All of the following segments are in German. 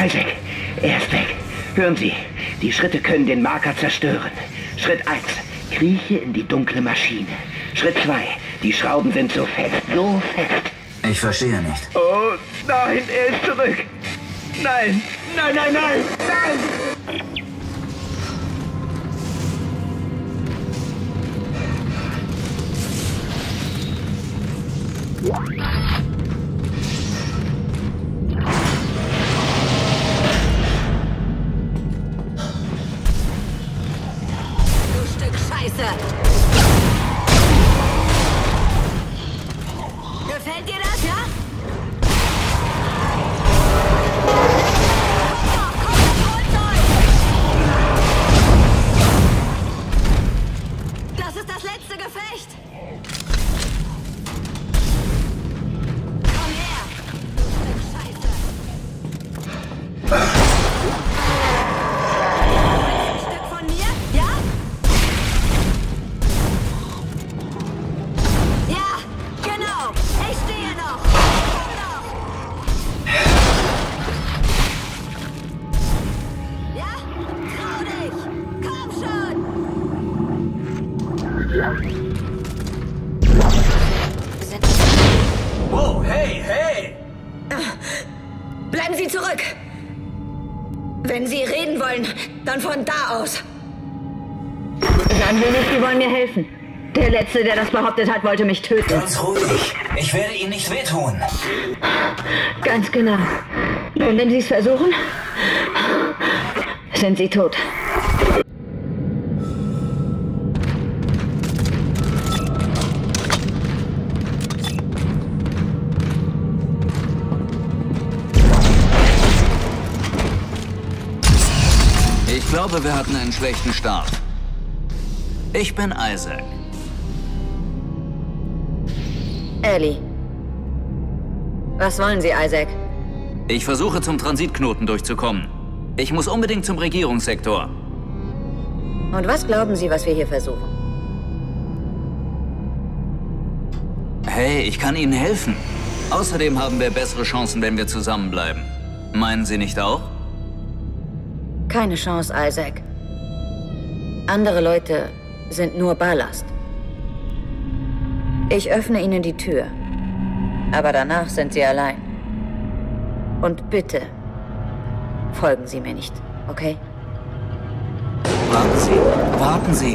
Isaac, er ist weg. Hören Sie, die Schritte können den Marker zerstören. Schritt 1, krieche in die dunkle Maschine. Schritt 2, die Schrauben sind so fest, so fest. Ich verstehe nicht. Oh, nein, er ist zurück. Nein, nein, nein, nein, nein! Du Stück Scheiße! Gefällt dir das, ja? Das ist das letzte Gefecht! Komm her! Du Stück Scheiße! Ein Stück von mir? Ja? Ja, genau! Ich stehe noch! Komm doch! Ja? Trau dich! Komm schon! Wow, hey, hey! Bleiben Sie zurück! Wenn Sie reden wollen, dann von da aus. Sagen Sie nicht, Sie wollen mir helfen. Der Letzte, der das behauptet hat, wollte mich töten. Ganz ruhig. Ich werde Ihnen nicht wehtun. Ganz genau. Und wenn Sie es versuchen, sind Sie tot. Ich glaube, wir hatten einen schlechten Start. Ich bin Isaac. Ellie. Was wollen Sie, Isaac? Ich versuche, zum Transitknoten durchzukommen. Ich muss unbedingt zum Regierungssektor. Und was glauben Sie, was wir hier versuchen? Hey, ich kann Ihnen helfen. Außerdem haben wir bessere Chancen, wenn wir zusammenbleiben. Meinen Sie nicht auch? Keine Chance, Isaac. Andere Leute sind nur Ballast. Ich öffne Ihnen die Tür. Aber danach sind Sie allein. Und bitte, folgen Sie mir nicht, okay? Warten Sie, warten Sie.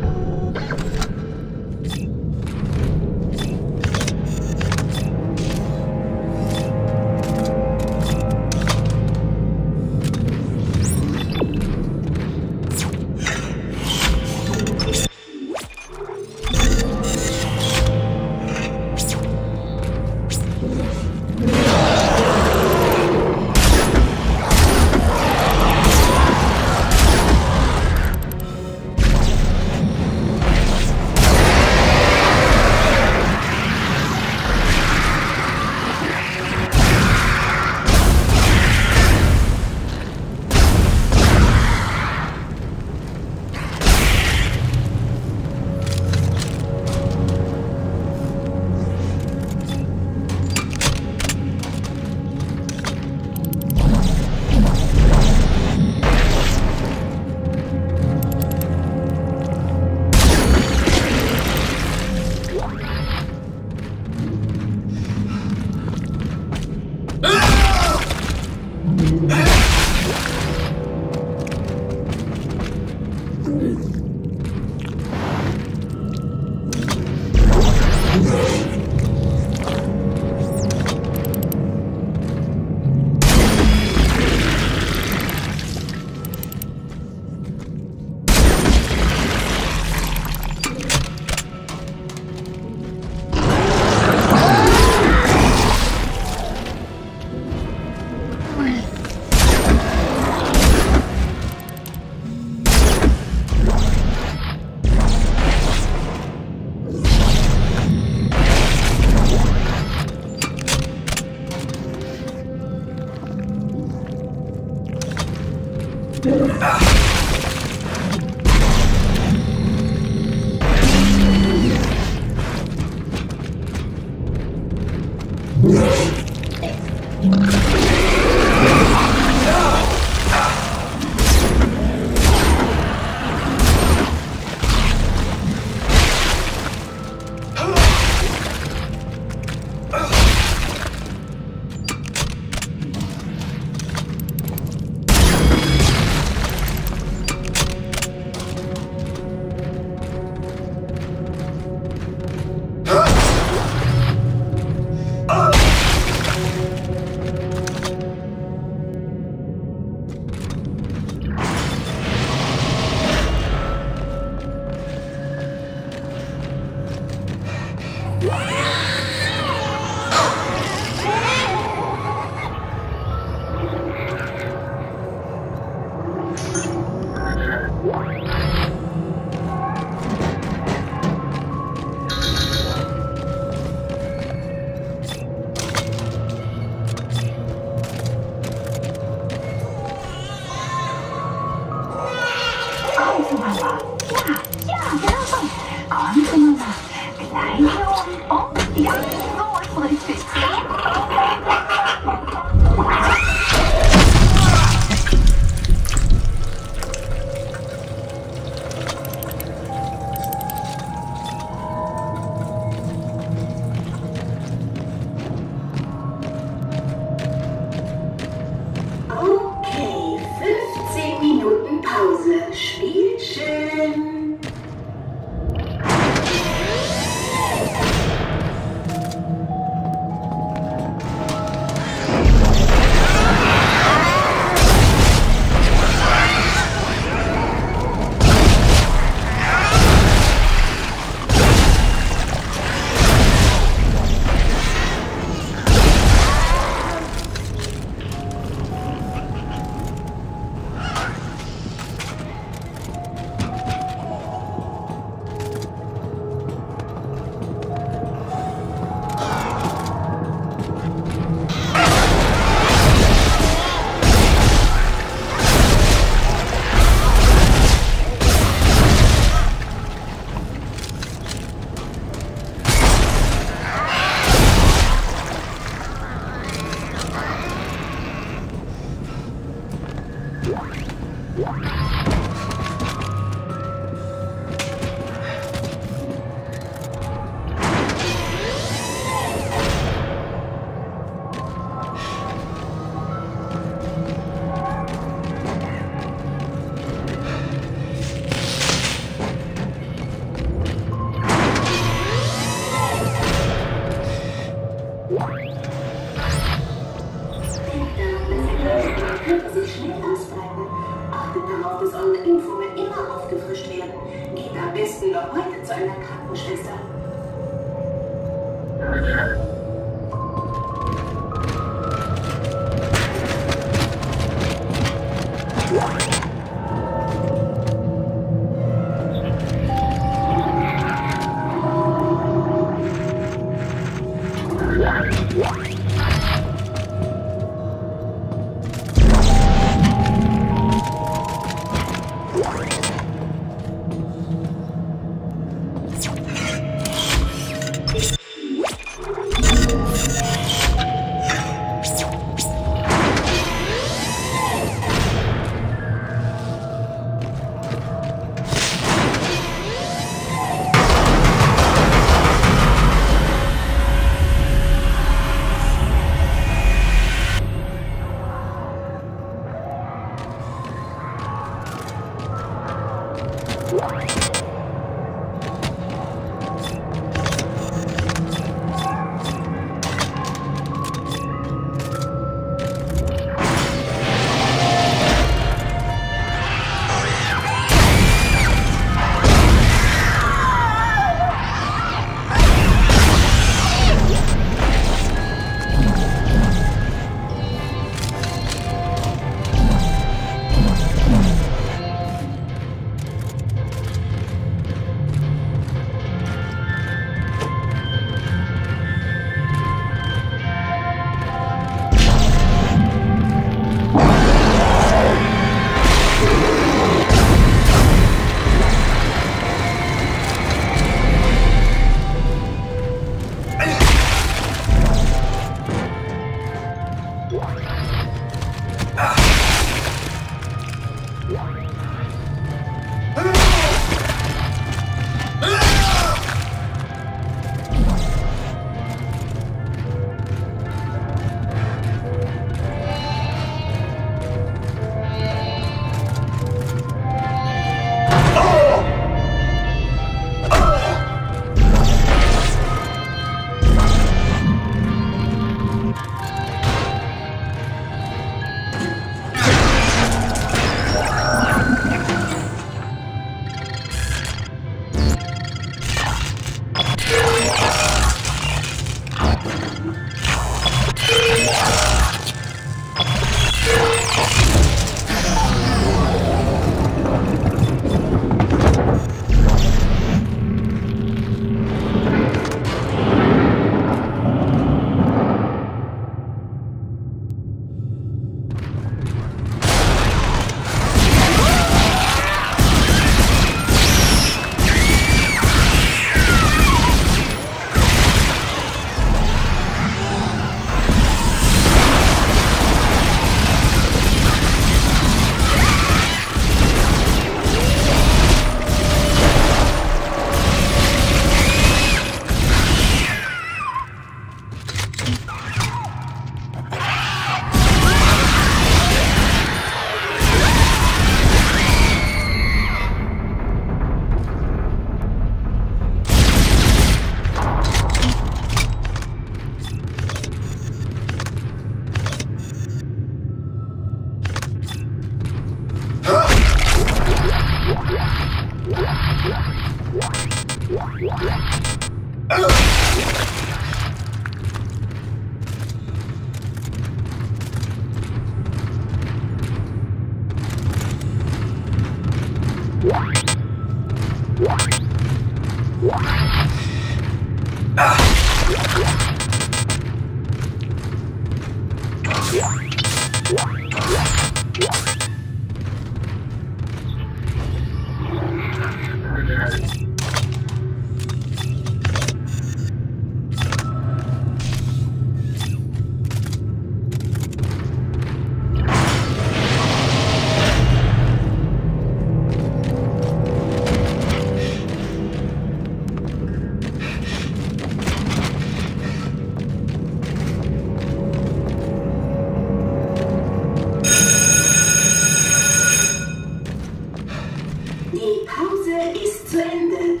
Die Pause ist zu Ende.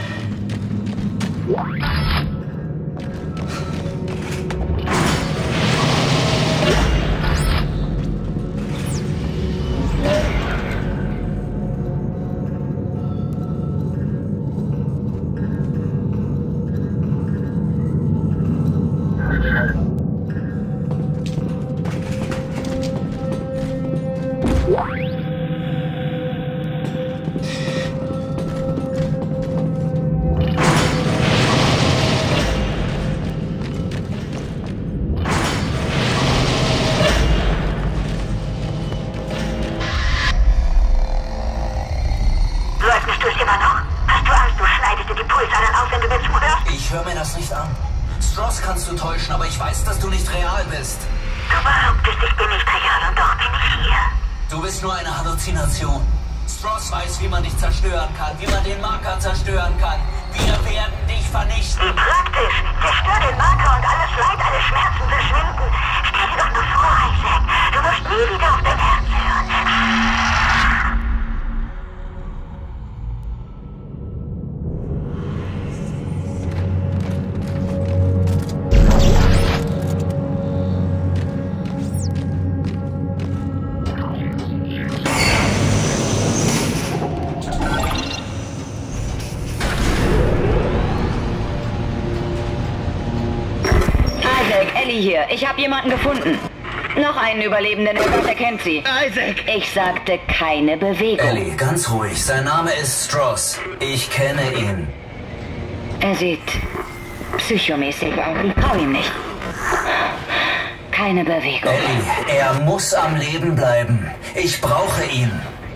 Ich höre mir das nicht an. Stross kannst du täuschen, aber ich weiß, dass du nicht real bist. Du behauptest, ich bin nicht real und doch bin ich hier. Du bist nur eine Halluzination. Stross weiß, wie man dich zerstören kann, wie man den Marker zerstören kann. Wir werden dich vernichten. Wie praktisch. Zerstör den Marker und alles Leid, alle Schmerzen verschwinden. Stell dir doch nur vor, Isaac. Du musst nie wieder auf dein Herz hören. Ellie hier. Ich habe jemanden gefunden. Noch einen Überlebenden, der kennt sie. Isaac! Ich sagte keine Bewegung. Ellie, ganz ruhig. Sein Name ist Stross. Ich kenne ihn. Er sieht psychomäßig aus. Ich trau ihm nicht. Keine Bewegung. Ellie, er muss am Leben bleiben. Ich brauche ihn.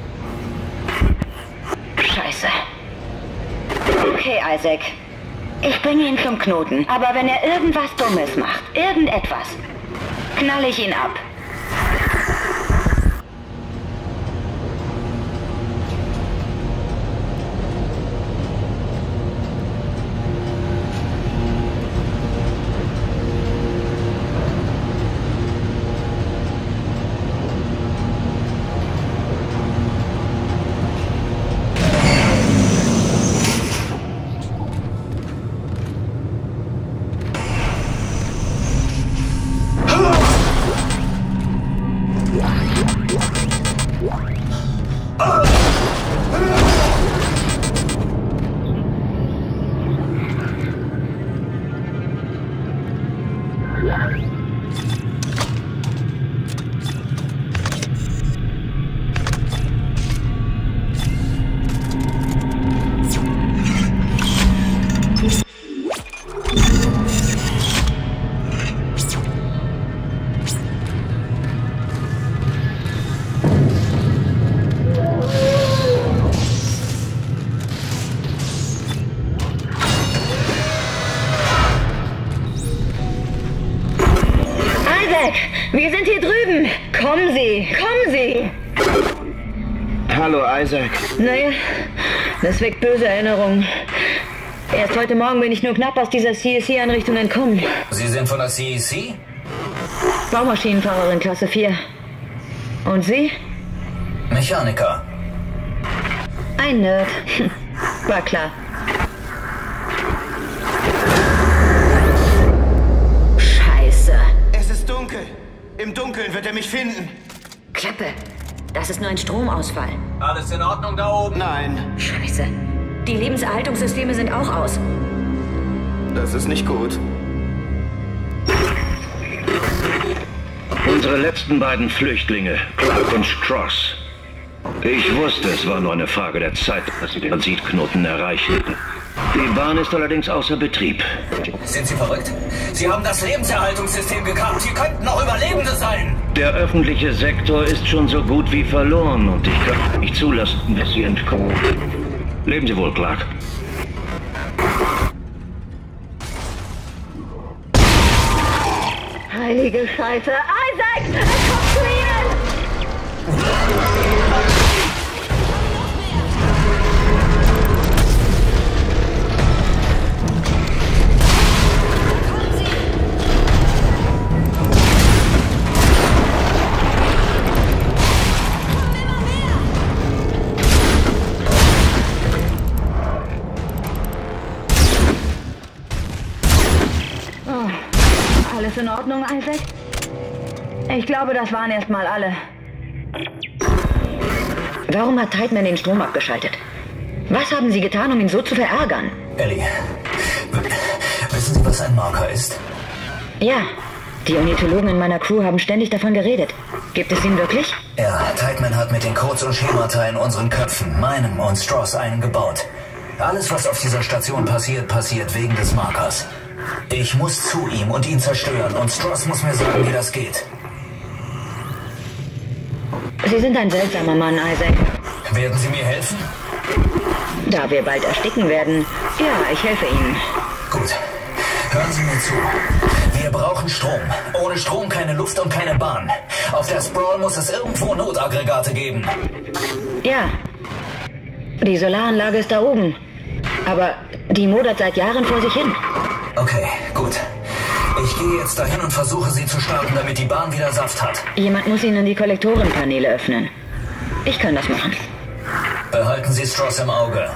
Scheiße. Okay, Isaac. Ich bringe ihn zum Knoten. Aber wenn er irgendwas Dummes macht, irgendetwas, knalle ich ihn ab. Wir sind hier drüben. Kommen Sie, kommen Sie. Hallo, Isaac. Naja, das weckt böse Erinnerungen. Erst heute Morgen bin ich nur knapp aus dieser CEC-Einrichtung entkommen. Sie sind von der CEC? Baumaschinenfahrerin Klasse 4. Und Sie? Mechaniker. Ein Nerd. War klar. Scheiße. Es ist dunkel. Im Dunkeln wird er mich finden. Klappe. Das ist nur ein Stromausfall. Alles in Ordnung da oben? Nein, Scheiße. Die Lebenserhaltungssysteme sind auch aus. das ist nicht gut. Unsere letzten beiden Flüchtlinge, Clark und Stross. Ich wusste, es war nur eine Frage der Zeit, dass sie den Transitknoten erreichen. Die Bahn ist allerdings außer Betrieb. Sind Sie verrückt? Sie haben das Lebenserhaltungssystem gekappt. Hier könnten noch Überlebende sein. Der öffentliche Sektor ist schon so gut wie verloren und ich kann nicht zulassen, dass Sie entkommen. Leben Sie wohl, Clark. Heilige Scheiße. Isaac! Es kommt zu Ihnen! in Ordnung, Isaac? Ich glaube, das waren erstmal alle. Warum hat Tideman den Strom abgeschaltet? Was haben Sie getan, um ihn so zu verärgern? Ellie, wissen Sie, was ein Marker ist? Ja, die Ornithologen in meiner Crew haben ständig davon geredet. Gibt es ihn wirklich? Ja, Tideman hat mit den Codes und Schemata in unseren Köpfen, meinem und Stross, einen gebaut. Alles, was auf dieser Station passiert, passiert wegen des Markers. Ich muss zu ihm und ihn zerstören und Stross muss mir sagen, wie das geht. Sie sind ein seltsamer Mann, Isaac. Werden Sie mir helfen? Da wir bald ersticken werden, ja, ich helfe Ihnen. Gut. Hören Sie mir zu. Wir brauchen Strom. Ohne Strom keine Luft und keine Bahn. Auf der Sprawl muss es irgendwo Notaggregate geben. Ja. Die Solaranlage ist da oben. Aber die modert seit Jahren vor sich hin. Okay, gut. Ich gehe jetzt dahin und versuche sie zu starten, damit die Bahn wieder Saft hat. Jemand muss Ihnen die Kollektorenpaneele öffnen. Ich kann das machen. Behalten Sie Stross im Auge.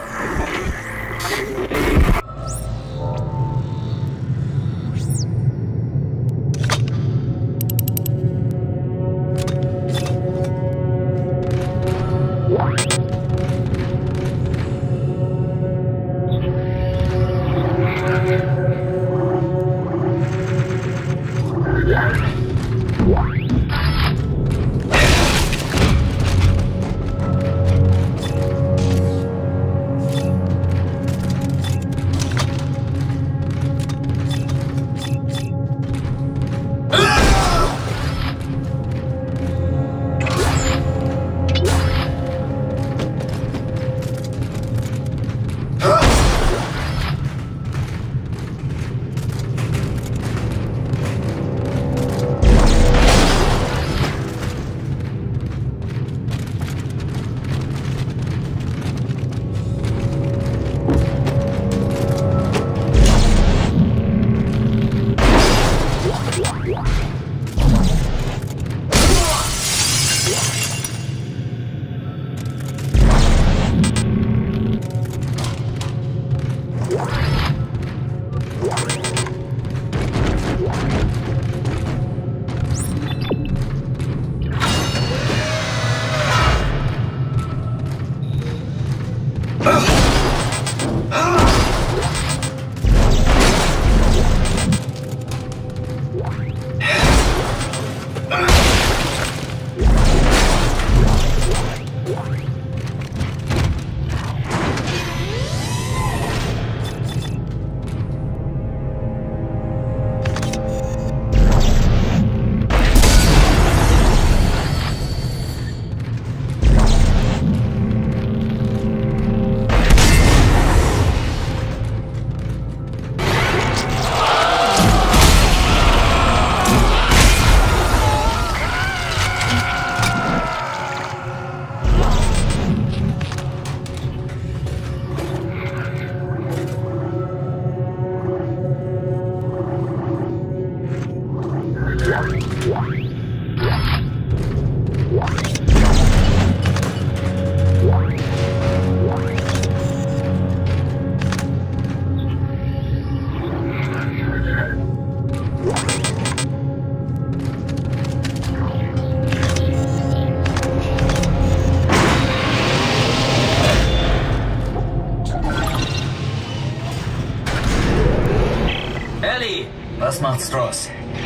Was macht Stross?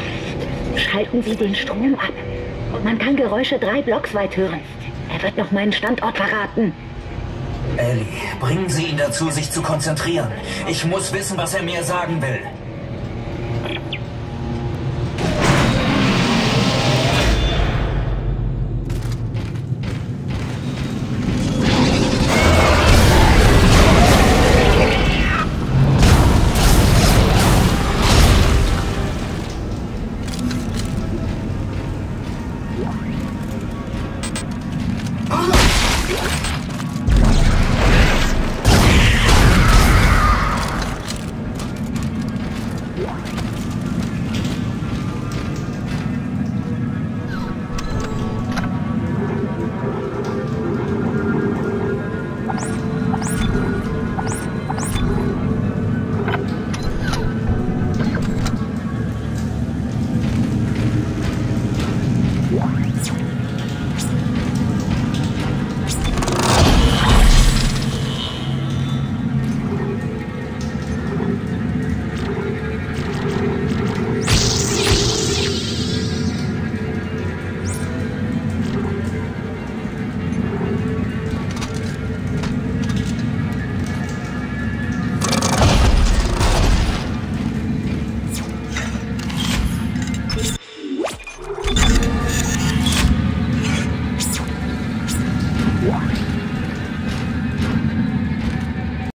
Schalten Sie den Strom ab. Man kann Geräusche 3 Blocks weit hören. Er wird noch meinen Standort verraten. Ellie, bringen Sie ihn dazu, sich zu konzentrieren. Ich muss wissen, was er mir sagen will.